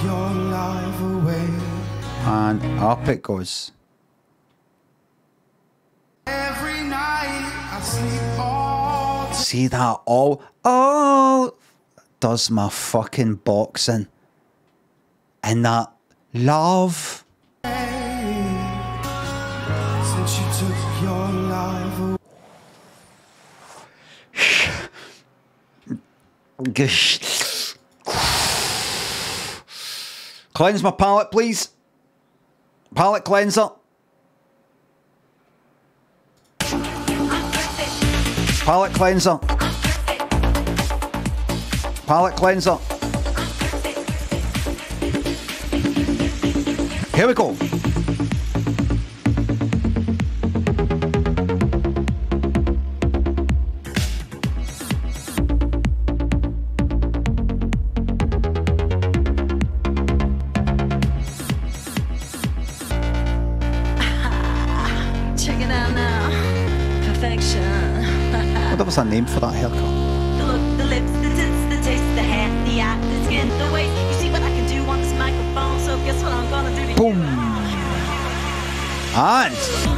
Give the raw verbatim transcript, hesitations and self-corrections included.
your life away. And up it goes. Every night I sleep all. See that all all does my fucking boxing. And that love. Since you took your life away. Cleanse my palate, please. Palate cleanser. Palate cleanser. Palate cleanser. Here we go. Check it out now. Perfection. What was that name for that haircut? The look, the lips, the tits, the taste, the hair, the eye, the skin, the waist. You see what I can do on this microphone, so guess what I'm gonna do to Boom. you? And